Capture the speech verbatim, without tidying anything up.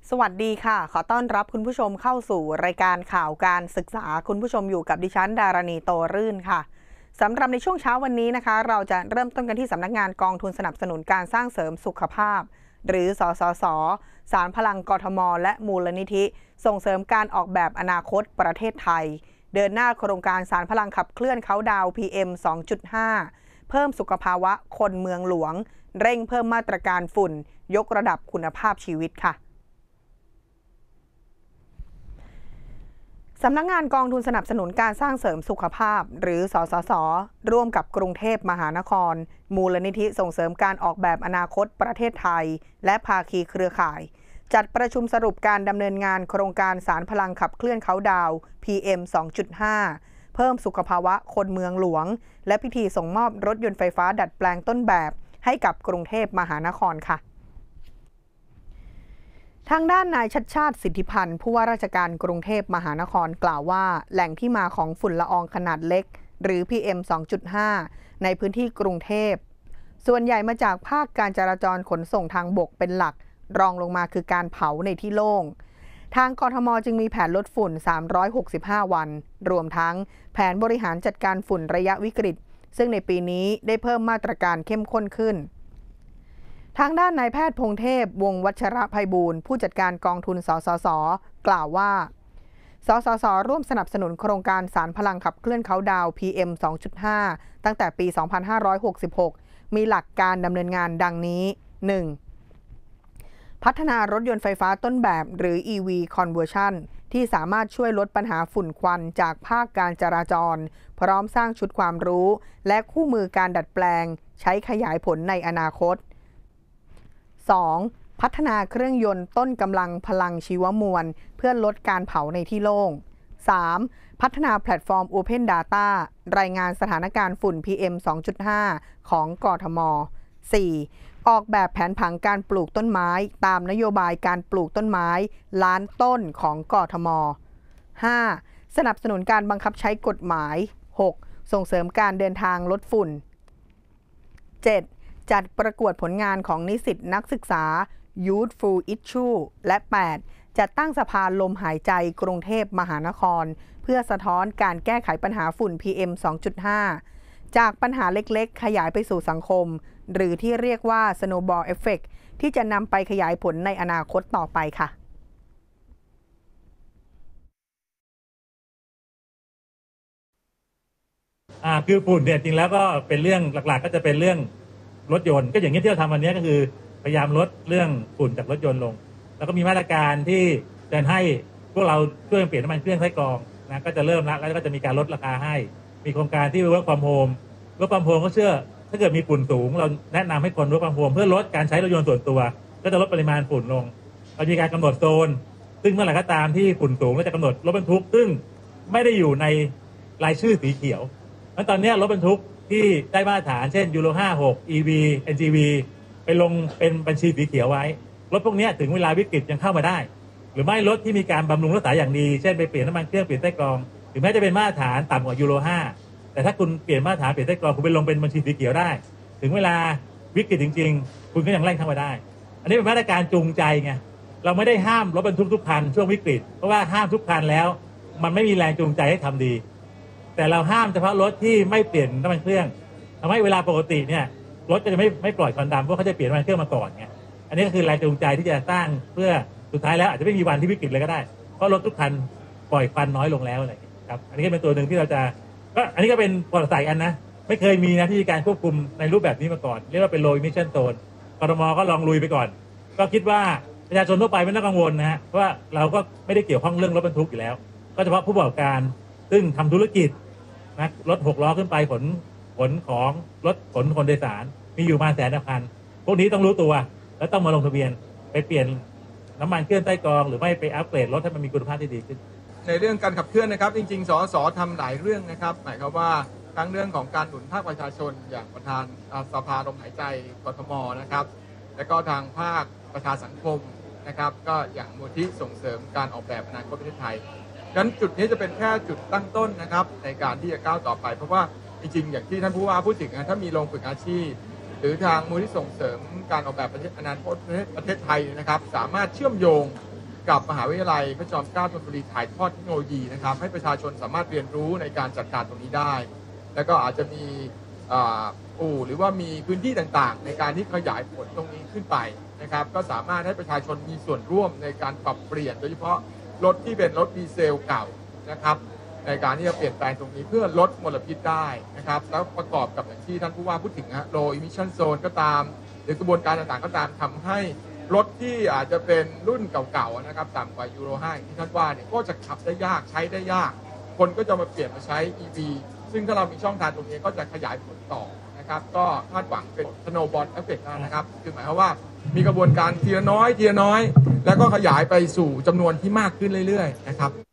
สวัสดีค่ะขอต้อนรับคุณผู้ชมเข้าสู่รายการข่าวการศึกษาคุณผู้ชมอยู่กับดิฉันดารณีโตรื่นค่ะสำหรับในช่วงเช้าวันนี้นะคะเราจะเริ่มต้นกันที่สำนักงานกองทุนสนับสนุนการสร้างเสริมสุขภาพหรือสสส.ศาลพลังกทม.และมูลนิธิส่งเสริมการออกแบบอนาคตประเทศไทยเดินหน้าโครงการศาลพลังขับเคลื่อนเค้าดาว พี เอ็ม สองจุดห้า เพิ่มสุขภาวะคนเมืองหลวงเร่งเพิ่มมาตรการฝุ่นยกระดับคุณภาพชีวิตค่ะสำนักงานกองทุนสนับสนุนการสร้างเสริมสุขภาพหรือสสส.ร่วมกับกรุงเทพมหานครมูลนิธิส่งเสริมการออกแบบอนาคตประเทศไทยและภาคีเครือข่ายจัดประชุมสรุปการดำเนินงานโครงการศาลพลังขับเคลื่อนเค้าดาว พี เอ็ม สองจุดห้า เพิ่มสุขภาวะคนเมืองหลวงและพิธีส่งมอบรถยนต์ไฟฟ้าดัดแปลงต้นแบบให้กับกรุงเทพมหานครค่ะทางด้านนายชัชชาติสิทธิพันธ์ผู้ว่าราชการกรุงเทพมหานครกล่าวว่าแหล่งที่มาของฝุ่นละอองขนาดเล็กหรือ พี เอ็ม สองจุดห้า ในพื้นที่กรุงเทพส่วนใหญ่มาจากภาคการจราจรขนส่งทางบกเป็นหลักรองลงมาคือการเผาในที่โล่งทางกทม.จึงมีแผนลดฝุ่นสามร้อยหกสิบห้าวันรวมทั้งแผนบริหารจัดการฝุ่นระยะวิกฤตซึ่งในปีนี้ได้เพิ่มมาตรการเข้มข้นขึ้นทางด้านนายแพทย์พงเทพวงศ์วัชรไพบูลย์ผู้จัดการกองทุนสสส.กล่าวว่าสสส.ร่วมสนับสนุนโครงการศาลพลังขับเคลื่อนเค้าดาว พี เอ็ม สองจุดห้า ตั้งแต่ปี สองพันห้าร้อยหกสิบหก มีหลักการดำเนินงานดังนี้ หนึ่ง พัฒนารถยนต์ไฟฟ้าต้นแบบหรือ อี วี Conversion ที่สามารถช่วยลดปัญหาฝุ่นควันจากภาคการจราจรพร้อมสร้างชุดความรู้และคู่มือการดัดแปลงใช้ขยายผลในอนาคตสอง พัฒนาเครื่องยนต์ต้นกำลังพลังชีวมวลเพื่อลดการเผาในที่โล่ง สาม พัฒนาแพลตฟอร์ม Open Data รายงานสถานการณ์ฝุ่น พี เอ็ม สองจุดห้า ของกทม. สี่ ออกแบบแผนผังการปลูกต้นไม้ตามนโยบายการปลูกต้นไม้ล้านต้นของกทม. ห้า สนับสนุนการบังคับใช้กฎหมาย หก ส่งเสริมการเดินทางลดฝุ่น เจ็ดจัดประกวดผลงานของนิสิตนักศึกษา Youthful Issue และ แปด จัดตั้งสภาลมหายใจกรุงเทพมหานครเพื่อสะท้อนการแก้ไขปัญหาฝุ่น พี เอ็ม สองจุดห้า จากปัญหาเล็กๆขยายไปสู่สังคมหรือที่เรียกว่า Snowball Effect ที่จะนำไปขยายผลในอนาคตต่อไปค่ะอ่าคือฝุ่นเนี่ยจริงแล้วก็เป็นเรื่องหลักๆก็จะเป็นเรื่องรถยนต์ก็อย่างที่เราทำวันนี้ก็คือพยายามลดเรื่องฝุ่นจากรถยนต์ลงแล้วก็มีมาตรการที่จะให้พวกเราช่วยเปลี่ยนน้ำมันเครื่องไส้กรองนะก็จะเริ่มแล้วแล้วก็จะมีการลดราคาให้มีโครงการที่ work from home work from home ก็เชื่อถ้าเกิดมีฝุ่นสูงเราแนะนำให้คน work from home เพื่อลดการใช้รถยนต์ส่วนตัวก็จะลดปริมาณฝุ่นลงเรามีการกำหนดโซนซึ่งเมื่อไหร่ก็ตามที่ฝุ่นสูงก็จะกำหนดรถบรรทุกซึ่งไม่ได้อยู่ในรายชื่อสีเขียวแล้วตอนนี้รถบรรทุกที่ได้มาตรฐานเช่นยูโรห้า หก อี วี เอ็น จี วี ไปลงเป็นบัญชีสีเขียวไว้รถพวกนี้ถึงเวลาวิกฤตยังเข้ามาได้หรือไม่รถที่มีการบำรุงรักษาอย่างดีเช่นไปเปลี่ยนน้ำมันเครื่องเปลี่ยนไส้กรองหรือแม้จะเป็นมาตรฐานต่ำกว่ายูโรห้าแต่ถ้าคุณเปลี่ยนมาตรฐานเปลี่ยนไส้กรองคุณไปลงเป็นบัญชีสีเขียวได้ถึงเวลาวิกฤตจริงๆคุณก็ยังแล่งเข้ามาได้อันนี้เป็นมาตรการจูงใจไงเราไม่ได้ห้ามรถบรรทุกทุกคันช่วงวิกฤตเพราะว่าห้ามทุกคันแล้วมันไม่มีแรงจูงใจให้ทำดีแต่เราห้ามเฉพาะรถที่ไม่เปลี่ยนน้ำมันเครื่องทำให้เวลาปกติเนี่ยรถจะไม่ไม่ปล่อยควันดำเพราะเขาจะเปลี่ยนน้ำมันเครื่องมาก่อนไงอันนี้ก็คือแรงจูงใจที่จะสร้างเพื่อสุดท้ายแล้วอาจจะไม่มีวันที่วิกฤตเลยก็ได้เพราะรถทุกคันปล่อยควันน้อยลงแล้วอะไรครับอันนี้ก็เป็นตัวหนึ่งที่เราจะก็อันนี้ก็เป็นปลอดสายอันนะไม่เคยมีนะที่การควบคุมในรูปแบบนี้มาก่อนเรียกว่าเป็น low emission zone กทม.ก็ลองลุยไปก่อนก็คิดว่าประชาชนทั่วไปไม่ต้องกังวลนะฮะเพราะว่าเราก็ไม่ได้เกี่ยวข้องเรื่องรถบรรทุกอยู่แล้วก็เฉพาะผู้ประกอบการซึ่งทำธุรกิจนะรถหกล้อขึ้นไปขนขนของรถขนคนโดยสารมีอยู่มาแสนคันพวกนี้ต้องรู้ตัวแล้วต้องมาลงทะเบียนไปเปลี่ยนน้ำมันเครื่องไส้กรองหรือไม่ไปอัปเกรดรถให้มันมีคุณภาพที่ดีขึ้นในเรื่องการขับเคลื่อนนะครับจริงๆสสทำหลายเรื่องนะครับหมายความว่าทั้งเรื่องของการหนุนภาคประชาชนอย่างประธานสภาลมหายใจกทม.นะครับและก็ทางภาคประชาสังคมนะครับก็อย่างมูลที่ส่งเสริมการออกแบบอนาคตประเทศไทยดังนั้นจุดนี้จะเป็นแค่จุดตั้งต้นนะครับในการที่จะก้าวต่อไปเพราะว่าจริงๆอย่างที่ท่านผู้ว่าพูดถึงนะถ้ามีโรงฝึกอาชีพห หรือทางมูลที่ส่งเสริมการออกแบบประเทศอนาคตประเทศไทยนะครับสามารถเชื่อมโยงกับมหาวิทยาลัยพระจอมเกล้าธนบุรีถ่ายทอดเทคโนโลยีนะครับให้ประชาชนสามารถเรียนรู้ในการจัดการตรงนี้ได้แล้วก็อาจจะมีอู่หรือว่ามีพื้นที่ต่างๆในการที่ขยายผลตรงนี้ขึ้นไปนะครับก็สามารถให้ประชาชนมีส่วนร่วมในการปรับเปลี่ยนโดยเฉพาะรถที่เป็นรถดีเซลเก่านะครับในการที่จะเปลี่ยนแปลงตรงนี้เพื่อลดมลพิษได้นะครับแล้วประกอบกับอย่างที่ท่านผู้ว่าพูดถึงฮะ low emission zone ก็ตามหรือกระบวนการต่างๆก็ตามทำให้รถที่อาจจะเป็นรุ่นเก่าๆนะครับต่ำกว่ายูโรห้าที่ท่านว่าเนี่ยก็จะขับได้ยากใช้ได้ยากคนก็จะมาเปลี่ยนมาใช้ อี วี ซึ่งถ้าเรามีช่องทางตรงนี้ก็จะขยายผลต่อนะครับก็คาดหวังเป็น snowball effect นะครับคือหมายความว่ามีกระบวนการทีละน้อยทีละน้อยแล้วก็ขยายไปสู่จำนวนที่มากขึ้นเรื่อยๆนะครับ